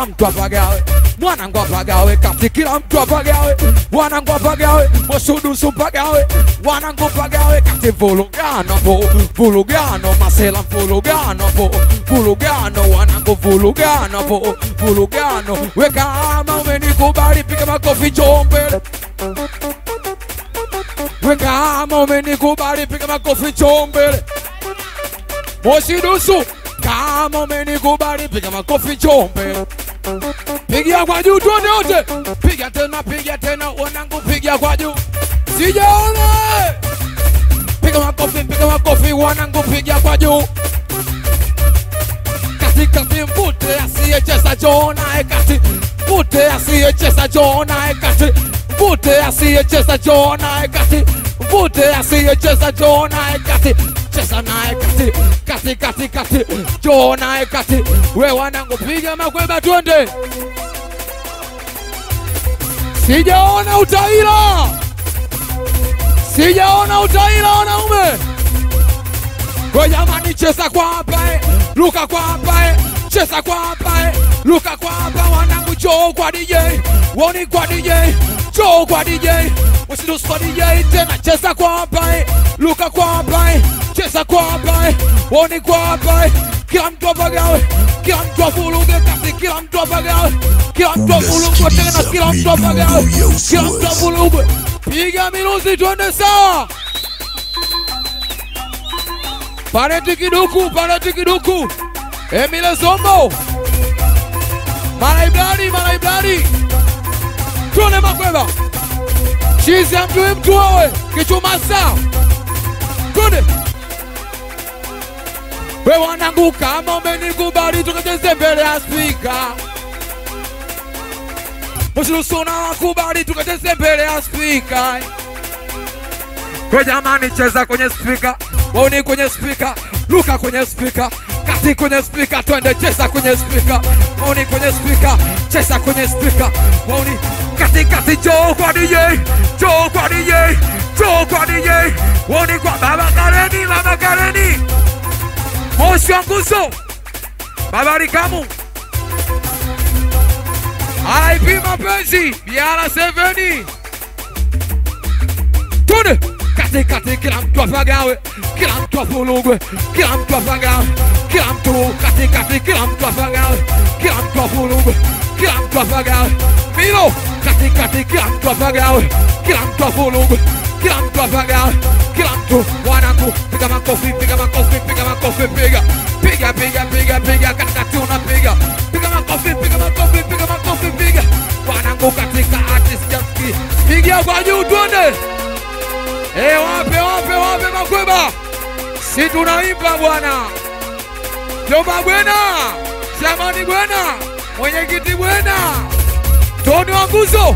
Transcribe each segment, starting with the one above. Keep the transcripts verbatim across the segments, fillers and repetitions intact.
kila mtu apagawe. Mwanangu apagawe kati, kila mtu apagawe. Wanangu apagawe, Moshidusu apagawe. Wanangu apagawe kati, vulugano po, vulugano masela vulugano po, vulugano wanangu vulugano po, vulugano. We kama umenikubali piga makofi chombele. We kama umenikubali piga makofi chombele. Moshidusu kama umenikubali piga makofi chombele. Pigia kwa juu tuone wote. Piga tena, piga tena wanangu, piga kwa juu. Sijaona. Piga makofi, piga makofi wanangu, piga kwa juu. Kati kati mvute asiyecheza Jona ekati. Mvute asiyecheza Jona ekati. Mvute asiyecheza Jona ekati. Mvute asiyecheza Jona ekati. Cheza nae kati, kati kati kati, Jona ekati. We wanangu piga makweba tuende. Sijaona utaila. Sijaona utaila wanaume. Kwa jamani cheza kwa hapa eh. Luka kwa hapa eh. Cheza kwa hapa eh. Luka kwa hapa wanangu, Joe kwa D J. Woni kwa D J. Joe kwa D J. Moshidusu kwa D J tena cheza kwa hapa eh. Luka kwa hapa eh. Cheza kwa hapa eh. Woni kwa hapa eh. Kila mtu apagawe. Kila mtu afuluge kati, kila mtu apagawe. Kila mtu afuluge tena, kila mtu apagawe. Kila mtu afuluge. Piga miruzi tuende sawa. Pareti kiduku, pareti kiduku. Emile Zombo. Malaiblari, malaiblari. Tuone makweba. Chizi ya mtu mtu wawe. Kichumasa. Tuone. We wanangu kama umenikubali tukacheze mbele ya speaker. Moshidusu na wakubali tukacheze mbele ya speaker. We jamani cheza kwenye speaker. Woni kwenye speaker. Luka kwenye speaker. Kati kwenye speaker. Twende cheza kwenye speaker. Woni kwenye speaker. Cheza kwenye speaker. Woni kati kati, Joe kwa D J. Joe kwa D J. Joe kwa D J. Woni kwa Baba Kareni, Baba Kareni. Moshi wa nguzo Baba Rikamu. R I P mapenzi Biara Seveni. Tune kati kati, kila mtu apagawe. Kila mtu afulugwe. Kila mtu apagawe. Kila mtu kati kati, kila mtu apagawe. Kila mtu afulugwe. Kila mtu apagawe. Milo kati kati, kila mtu apagawe. Kila mtu afulugwe. Kila mtu apagawe. Kila mtu wanangu piga makofi, piga makofi, piga makofi, piga. Piga piga piga piga katikati unapiga. Piga makofi, piga makofi, piga makofi, piga. Wanangu katika artist jamski. Piga kwa juu tuende. Eh, wape wape wape makweba. Si tunaimba bwana. Jomba bwana. Shamani bwana. Mwenyekiti bwana. Toni wa nguzo.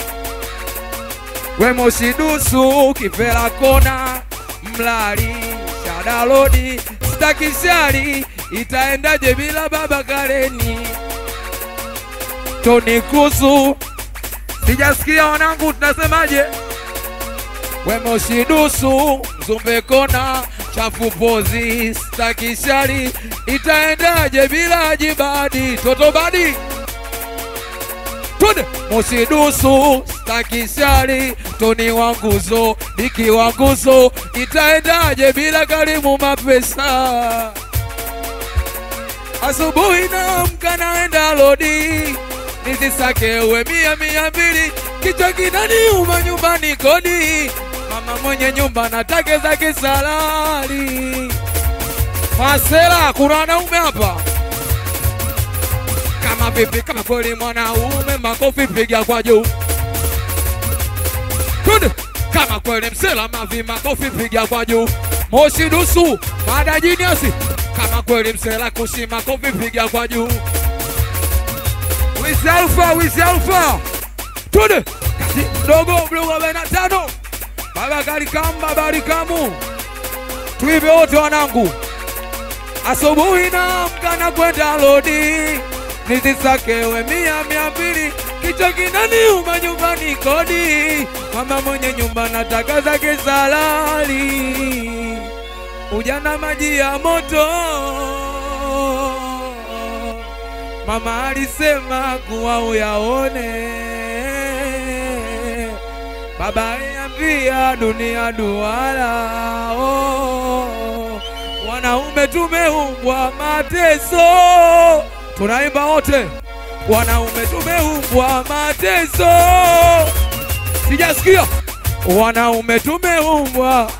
We Moshidusu kifela kona. Mlali Shadalodi stakishari. Itaendaje bila Baba Kareni. Toni Kusu. Sijasikia wanangu tunasemaje. We Moshidusu Mzumbe kona. Chafu pozi stakishari. Itaendaje bila Jibadi. Toto Badi. Tune Moshidusu stakishari. Toni wa nguzo, Diki wa nguzo. Itaendaje bila Karimu mapesa. Asubuhi naamka naenda lodi. Nisisake uwe mia mia mbili. Kichwa kinaniuma nyumbani kodi. Mama mwenye nyumba natake zake salari. Masela kuna wanaume hapa. Kama vipi kama kweli mwanaume makofi piga kwa juu. Kunde kama kweli msela mavi makofi piga kwa juu. Moshidusu Mada Genius kama kweli msela kushi makofi piga kwa juu. Wiz Alpha, Wiz Alpha. Kunde kasi dogo mlugo arobaini na tano. Baba Karikamu, Baba Rikamu. Tuive wote wanangu. Asubuhi naamka na kwenda lodi. Nisisakewe mia mia mbili. Kichwa kinaniuma nyumbani kodi. Mama mwenye nyumba nataka zake salari. Ujana maji ya moto. mama alisema kuwa uyaone, baba aliambia dunia duara. Oh, wanaume tumeumbwa mateso, tunaimba wote, wanaume tumeumbwa mateso. Sijasikia, wanaume tumeumbwa,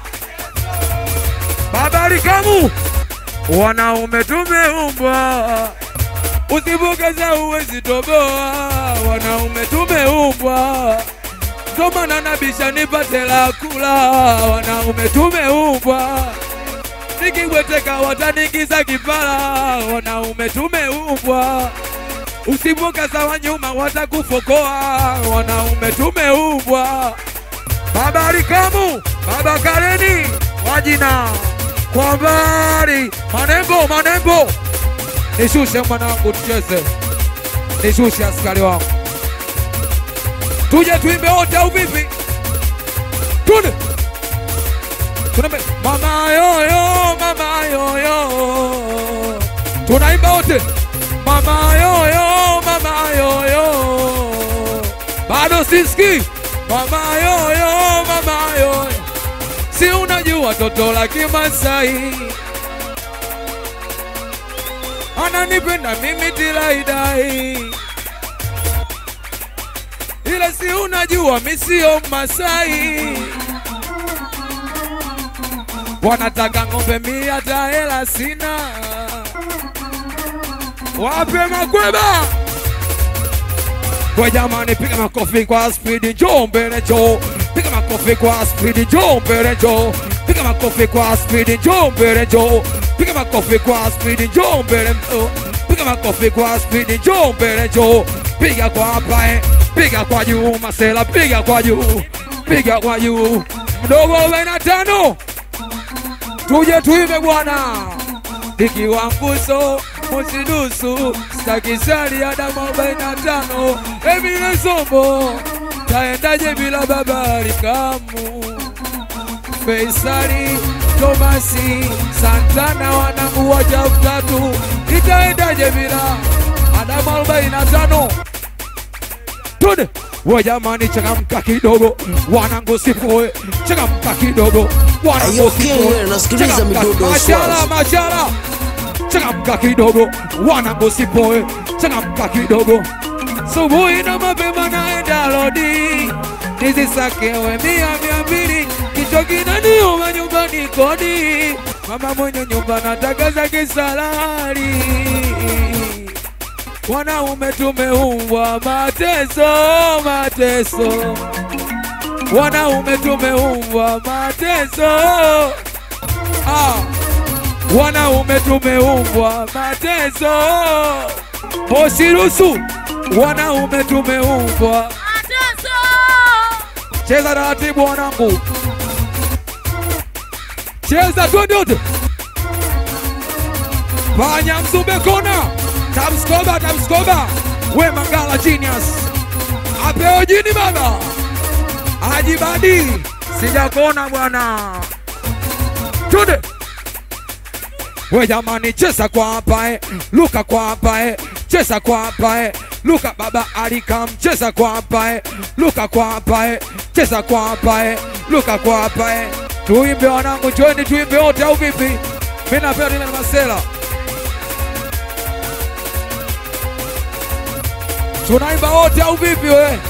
baba alikamu, wanaume tumeumbwa, usibugeza uwezi toboa, wanaume tumeumbwa, tomana nabisha nipate la kula, wanaume tumeumbwa, nikibweteka watanigiza kipala, wanaume tumeumbwa, usibugeza wanyuma watakufokoa, wanaume tumeumbwa. Baba alikamu, baba Kareni, wajina kwa mbali, manembo manembo. Nishushe mwanangu tucheze, nishushe askari wangu, tuje tuimbe wote au vipi? Tune tunaimba mama yoyo, mama yoyo, tunaimba wote mama yoyo, mama yoyo, bado siski mama yoyo, mama yoyo. Si unajua toto la Kimasai ananipenda mimi tilaidai, ila si unajua mimi sio Masai. Wanataka ngombe mia hata hela sina, wape makweba. Kwa jamani piga makofi kwa speed, njoo mbele njoo, piga makofi kwa speed, njoo mbele njoo, piga makofi kwa speed, njoo mbele njoo, piga makofi kwa speed, njoo mbele njoo, piga makofi kwa speed, njoo mbele njoo, piga kwa hapa, piga kwa juu masela, piga kwa juu, piga kwa juu, mdogo arobaini na tano, tuje tuimbe bwana, ikiwa nguso musidusu, stakisali Adamu arobaini na tano, Emile Sombo, taendaje bila baba alikamu, Faisali, Tomasi, Santana wanangu wajafu tatu, itaendaje bila Adamu arobaini na tano. Tude, wajamani changamka kidogo, wanangu sipoe, changamka kidogo, wanangu sipoe, nasikiliza midodo mashala mashala, changamka kidogo, wanangu sipoe, changamka kidogo, subuhi na mapema naenda lodi, nizisakewe mia mia mbili, kichwa kinaniuma nyumbani kodi, mama mwenye nyumba nataka zake salari. Wanaume tumeumbwa mateso, mateso, wanaume tumeumbwa mateso, ah, wanaume tumeumbwa mateso, Osirusu, wanaume tumeumbwa mateso. Cheza taratibu wanangu, cheza twende, fanya mzumbe kona, tamskoba tamskoba, we Mangala genius, apeo jini baba, ajibadi, sijakona bwana, twende. We jamani cheza kwa hapa eh, luka kwa hapa eh, cheza kwa hapa eh, luka baba alikam, cheza kwa hapa eh, luka kwa hapa eh, cheza kwa hapa eh, luka kwa hapa eh. Tuimbe wanangu, joini tuimbe wote au vipi? Mimi napenda ile masela, tunaimba wote au vipi we?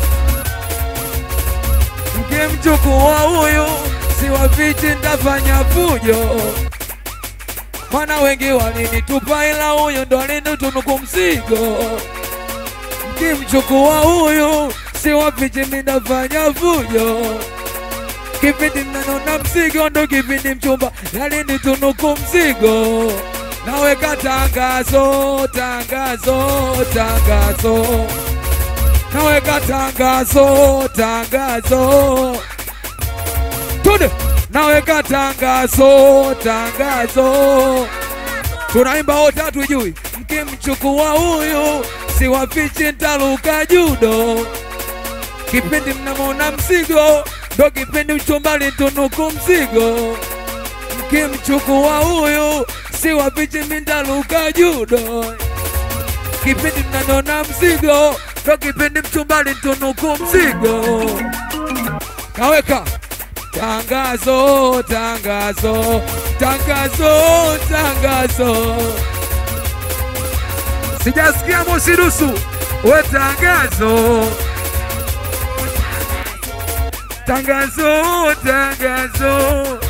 Mkimchukua huyu si wafichi nitafanya fujo, mana wengi walinitupa ila huyu ndo alinitunuku mzigo. Mkimchukua huyu si wafichi nitafanya fujo, kipindi mnanona mzigo ndo kipindi mchumba alinitunuku mzigo. Naweka tangazo, tangazo, tangazo, naweka tangazo, tangazo, tude, naweka tangazo, tangazo, tunaimba wote hatujui. Mkimchukua huyu si wafichi nitaruka judo, kipindi mnamona mzigo ndo kipindi mchumba alinitunuku mzigo. Mkimchukua huyu si wafichi nitaruka judo, kipindi mnanona mzigo, ndo kipindi mtumbali ntunuku mzigo. Kaweka tangazo, tangazo, tangazo, tangazo. Sijasikia Moshi Dusu, we tangazo. Tangazo, tangazo.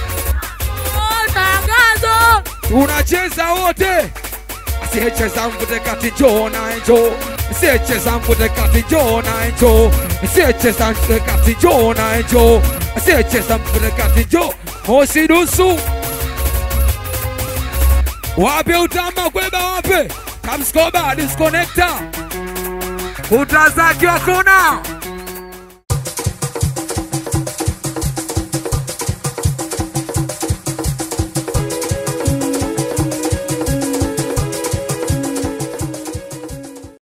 Tangazo. Tunacheza wote. Asiyecheza mvute kati njoo na njoo. Asiyecheza mvute kati njoo na njoo. Asiyecheza mvute kati njoo na njoo. Asiyecheza mvute kati njoo. Moshi Dusu. Wape utama kweba wape. Kamskoba disconnector. Utazaki wakona.